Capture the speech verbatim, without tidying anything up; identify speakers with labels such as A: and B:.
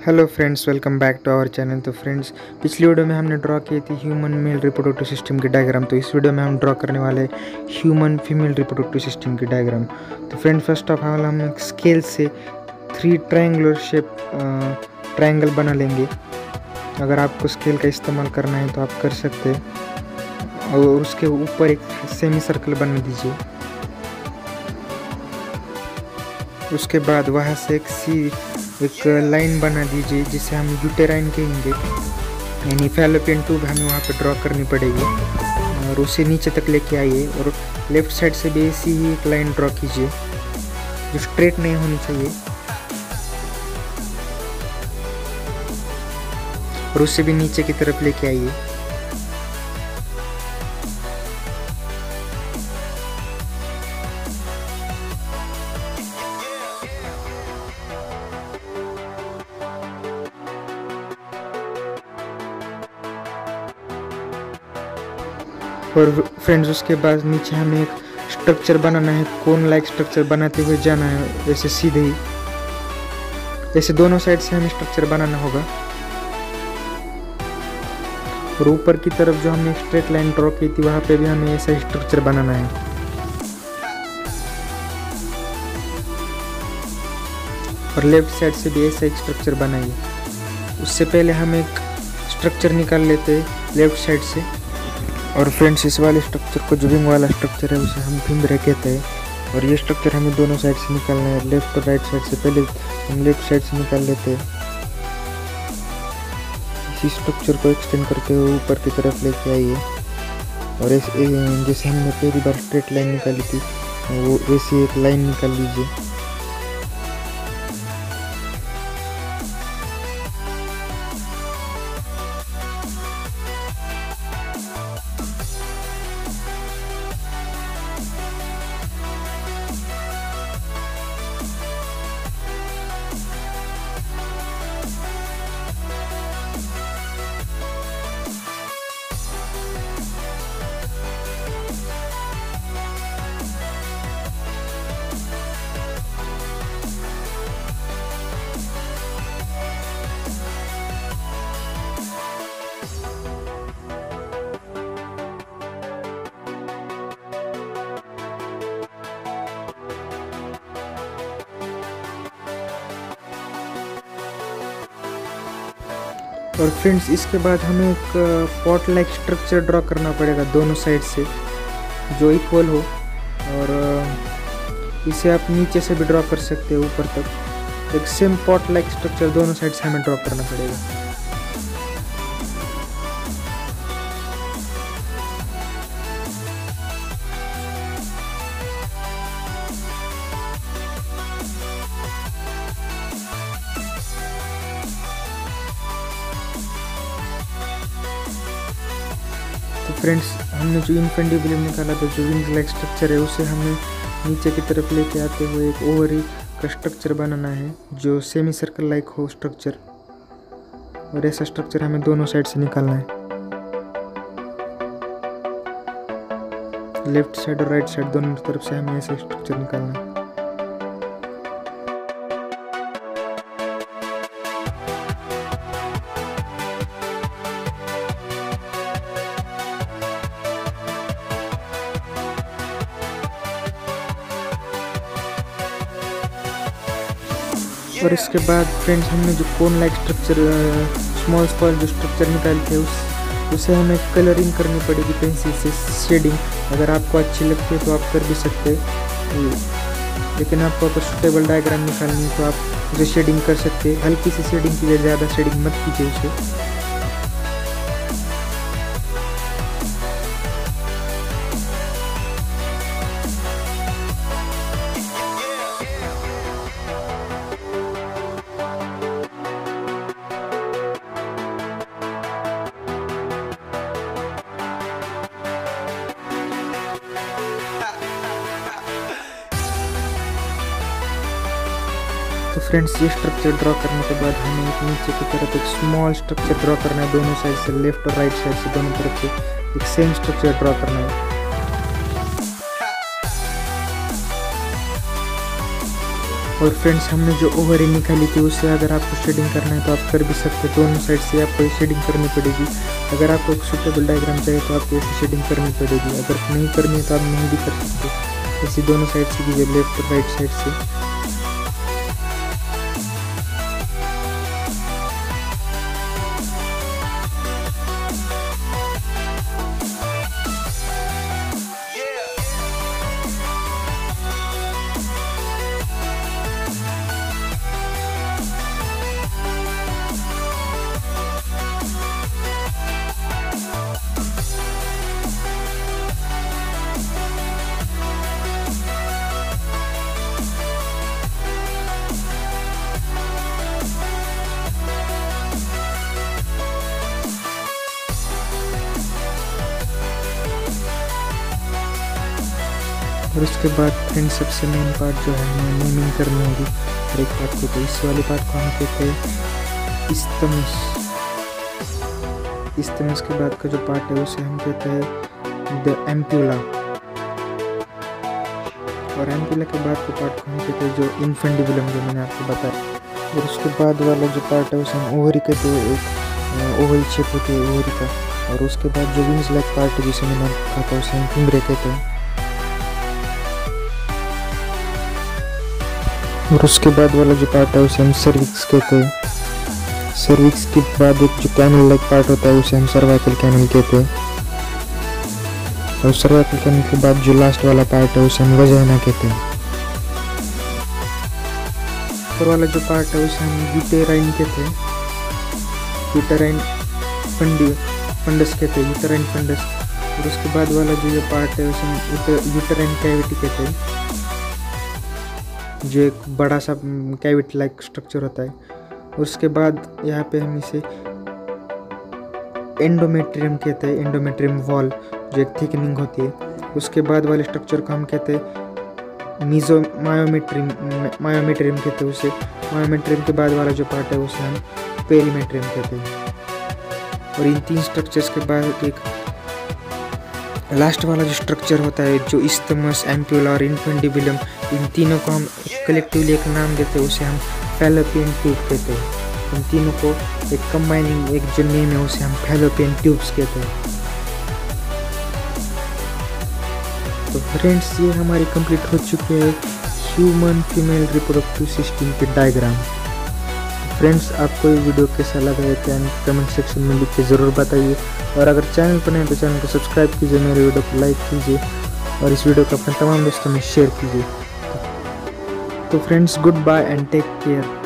A: Hello friends, welcome back to our channel. तो friends, पिछली video में हमने ड्रॉ की थी ह्यूमन मेल रिप्रोडक्टिव सिस्टम की डायग्राम। तो इस वीडियो में हम ड्रॉ करने वाले ह्यूमन फीमेल रिप्रोडक्टिव सिस्टम की डायग्राम। तो फ्रेंड्स, फर्स्ट ऑफ ऑल हम स्केल से थ्री ट्रायंगुलर शेप ट्रायंगल बना लेंगे। अगर आपको स्केल का इस्तेमाल करना है तो आप कर सकते हैं। और उसके ऊपर एक सेमी सर्कल बना दीजिए। उसके बाद वहाँ से एक सी एक लाइन बना दीजिए जिसे हम यूटेराइन कहेंगे, यानी फैलोपियन ट्यूब हमें वहाँ पे ड्रॉ करनी पड़ेगी। और उसे नीचे तक लेके आइए और लेफ्ट साइड से भी ऐसी ही एक लाइन ड्रॉ कीजिए जो स्ट्रेट नहीं होनी चाहिए, और उससे भी नीचे की तरफ लेके आइए। और फ्रेंड्स, उसके बाद नीचे हमें एक स्ट्रक्चर बनाना है, कोन लाइक स्ट्रक्चर बनाते हुए जाना है, ऐसे सीधे ही, ऐसे दोनों साइड से हमें स्ट्रक्चर बनाना होगा। और ऊपर की तरफ जो हमने स्ट्रेट लाइन ड्रॉ की थी वहाँ पे भी हमें ऐसा स्ट्रक्चर बनाना है। और लेफ्ट साइड से भी ऐसा एक स्ट्रक्चर बनाइए। उससे पहले हम एक स्ट्रक्चर निकाल लेते हैं लेफ्ट साइड से। और फ्रेंड्स, इस वाले स्ट्रक्चर को जो विंग वाला स्ट्रक्चर है उसे हम फिंगर कहते हैं। और ये स्ट्रक्चर हमें दोनों साइड से निकालना है, लेफ्ट और राइट साइड से। पहले हम लेफ्ट साइड से निकाल लेते हैं। इसी स्ट्रक्चर को एक्सटेंड करते हुए ऊपर की तरफ लेके आइए। और ऐसे जैसे हमने पहली बार स्ट्रेट लाइन निकाली थी वो वैसी एक लाइन निकाल लीजिए। और फ्रेंड्स, इसके बाद हमें एक पॉट लाइक स्ट्रक्चर ड्रॉ करना पड़ेगा दोनों साइड से जो इक्वल हो। और इसे आप नीचे से भी ड्रॉ कर सकते हो ऊपर तक। एक सेम पॉट लाइक स्ट्रक्चर दोनों साइड से हमें ड्रॉ करना पड़ेगा। तो फ्रेंड्स, हमने जो इनफेंडिबल निकाला था, जो विंग लाइक स्ट्रक्चर है, उसे हमें नीचे की तरफ लेके आते हुए एक ओवरी का स्ट्रक्चर बनाना है जो सेमी सर्कल लाइक हो स्ट्रक्चर। और ऐसा स्ट्रक्चर हमें दोनों साइड से निकालना है, लेफ्ट साइड और राइट साइड दोनों तरफ से हमें ऐसा स्ट्रक्चर निकालना है। और इसके बाद फ्रेंड्स, हमने जो cone like structure small small जो स्ट्रक्चर निकाले थे उस उसे हमें कलरिंग करनी पड़ेगी पेंसिल से, शेडिंग। अगर आपको अच्छी लगती है तो आप कर भी सकते हैं, लेकिन आपको अगर सुटेबल डायग्राम निकालनी है तो आप उसे शेडिंग कर सकते हैं। हल्की सी शेडिंग कीजिए, ज़्यादा शेडिंग मत कीजिए उसे। तो फ्रेंड्स, ये स्ट्रक्चर ड्रॉ करने के बाद हमें एक नीचे की तरफ एक स्मॉल स्ट्रक्चर ड्रॉ करना है, दोनों साइड से, लेफ्ट और राइट साइड से दोनों तरफ से एक सेम स्ट्रक्चर ड्रॉ करना है। और फ्रेंड्स हमने जो ओवरी निकाली थी उससे अगर आपको शेडिंग करना है तो आप कर भी सकते हैं। दोनों साइड से आपको शेडिंग करनी पड़ेगी। अगर आपको एक सूटेबल डायग्राम चाहिए तो आपको ऐसी शेडिंग करनी पड़ेगी। अगर नहीं करनी है तो आप नहीं भी कर सकते। ऐसी दोनों साइड से कीजिए, लेफ्ट और राइट साइड से। और उसके बाद फ्रेंड्स सबसे मेन पार्ट जो है हमें नेमिंग करनी होगी हर एक पार्ट को। तो इस वाले पार्ट को हम कहते हैं इस्तमस। इस्तमस के बाद का जो पार्ट है उसे हम कहते हैं द एम्प्यूला। और एम्प्यूला के बाद के पार्ट को हम कहते हैं जो इन्फेंडिबुलम, जो मैंने आपको बताया। और उसके बाद वाला जो पार्ट है उसे हम ओवरी कहते हैं, एक ओवल शेप होती है ओवरी का। और उसके बाद जो विंग्स लाइक पार्ट है जिसे मैंने कहा था उसे हम फिंगरे कहते हैं। और उसके बाद वाला जो पार्ट है उसे हम सर्विक्स कहते हैं। सर्विक्स के बाद एक जो कैनल लाइक पार्ट होता है उसे हम सर्वाइकल कैनल कहते हैं। और सर्वाइकल कैनल के बाद जो लास्ट वाला पार्ट है उसे हम वजाइना कहते हैं। ऊपर वाला जो पार्ट है उसे हम यूटेराइन कहते हैं। यूटेराइन फंडी फंडस कहते हैं, यूटेराइन फंडस। और उसके बाद वाला जो ये पार्ट है उसे हम यूटेराइन कैविटी कहते हैं, जो एक बड़ा सा कैविटी लाइक स्ट्रक्चर होता है। उसके बाद यहाँ पे हम इसे एंडोमेट्रियम कहते हैं, एंडोमेट्रियम वॉल, जो एक थिकनिंग होती है। उसके बाद वाले स्ट्रक्चर को हम कहते हैं मीजो मायोमेट्रियम मायोमेट्रियम कहते हैं उसे। मायोमेट्रियम के बाद वाला जो पार्ट है उसे हम पेरीमेट्रियम कहते हैं। और इन तीन स्ट्रक्चर्स के बाद एक लास्ट वाला जो स्ट्रक्चर होता है जो इस्तमस, एम्प्यूला और इन्फेंडिबुलम, इन तीनों को हम कलेक्टिवली एक नाम देते हैं, उसे हम फैलोपियन ट्यूब कहते हैं। इन तीनों को एक कंबाइनिंग एक जो नेम है उसे हम फैलोपियन ट्यूब्स कहते हैं। तो फ्रेंड्स ये हमारी कंप्लीट हो चुकी है ह्यूमन फीमेल रिप्रोडक्टिव सिस्टम के डायग्राम। फ्रेंड्स आपको ये वीडियो कैसा लगा है क्या कमेंट सेक्शन में लिख के ज़रूर बताइए। और अगर चैनल पर नहीं तो चैनल को सब्सक्राइब कीजिए, मेरे वीडियो को लाइक कीजिए और इस वीडियो को अपने तमाम दोस्तों में शेयर कीजिए। तो friends goodbye and take care.